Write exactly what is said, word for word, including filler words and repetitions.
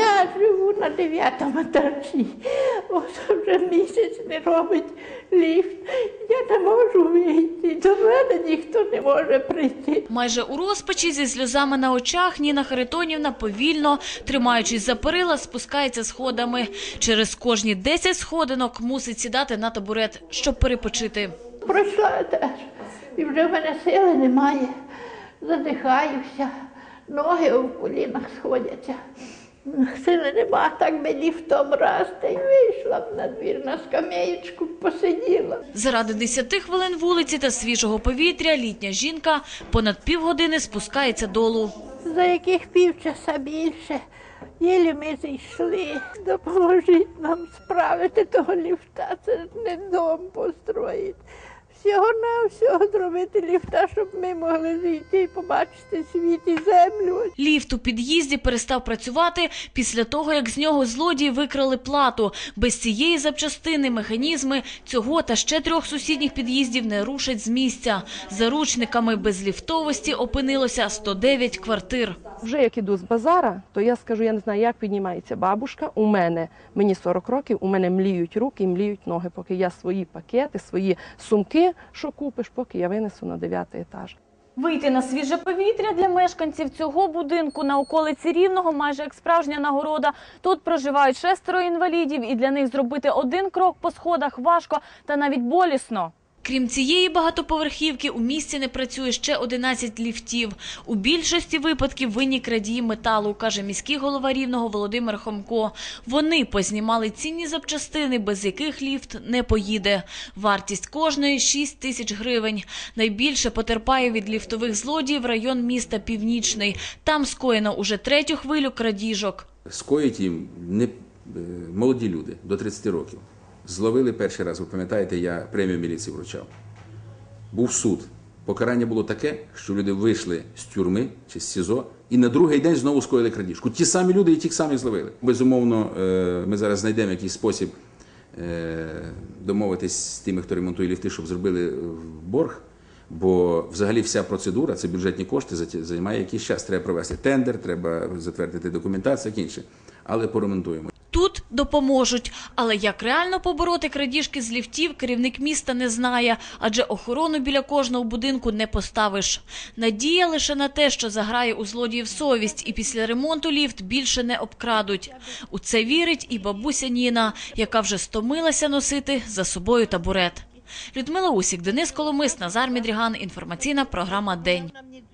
Я живу на дев'ятому етажі. Ось вже місяць не робить ліфт. Я не можу вийти. До мене ніхто не може прийти. Майже у розпачі, зі сльозами на очах, Ніна Харитонівна повільно, тримаючись за перила, спускається сходами. Через кожні десять сходинок мусить сідати на табурет, щоб перепочити. Пройшла теж. І вже в мене сили немає. Задихаюся. Ноги в колінах сходяться. Сили нема, так би ліфтом раз, та й вийшла б на двір, на скамеєчку посиділа. Заради десяти хвилин вулиці та свіжого повітря літня жінка понад півгодини спускається долу. За яких півчаса більше, єлі ми зійшли. Допоможіть нам справити того ліфта, це ж не дом построїти. Всього-навсього зробити ліфта, щоб ми могли зійти і побачити світ і землю. Ліфт у під'їзді перестав працювати після того, як з нього злодії викрали плату. Без цієї запчастини механізми цього та ще трьох сусідніх під'їздів не рушать з місця. Заручниками безліфтовості опинилося сто дев'ять квартир. Вже як іду з базара, то я скажу, я не знаю, як піднімається бабушка. У мене, мені сорок років, у мене мліють руки і мліють ноги, поки я свої пакети, свої сумки, що купиш, поки я винесу на дев'ятий етаж. Вийти на свіже повітря для мешканців цього будинку на околиці Рівного майже як справжня нагорода. Тут проживають шестеро інвалідів, і для них зробити один крок по сходах важко та навіть болісно. Крім цієї багатоповерхівки, у місті не працює ще одинадцять ліфтів. У більшості випадків винні крадії металу, каже міський голова Рівного Володимир Хомко. Вони познімали цінні запчастини, без яких ліфт не поїде. Вартість кожної – шість тисяч гривень. Найбільше потерпає від ліфтових злодіїв район міста Північний. Там скоєно уже третю хвилю крадіжок. Скоїть їм не молоді люди, до тридцяти років. Зловили перший раз, ви пам'ятаєте, я премію міліції вручав. Був суд. Покарання було таке, що люди вийшли з тюрми чи з СІЗО і на другий день знову скоїли крадіжку. Ті самі люди і тих самих зловили. Безумовно, ми зараз знайдемо якийсь спосіб домовитись з тими, хто ремонтує ліфти, щоб зробили борг. Бо взагалі вся процедура, це бюджетні кошти, займає якийсь час. Треба провести тендер, треба затвердити документацію, таке інше. Але поремонтуємо. Тут допоможуть. Але як реально побороти крадіжки з ліфтів, керівник міста не знає, адже охорону біля кожного будинку не поставиш. Надія лише на те, що заграє у злодіїв совість, і після ремонту ліфт більше не обкрадуть. У це вірить і бабуся Ніна, яка вже стомилася носити за собою табурет. Людмила Усік, Денис Коломис, Назар Мідріган. Інформаційна програма «День».